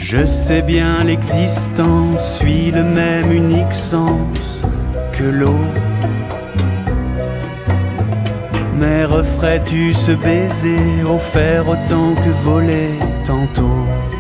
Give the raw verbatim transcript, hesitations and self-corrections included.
Je sais bien l'existence suit le même unique sens que l'eau. Mais referais-tu ce baiser offert autant que volé tantôt?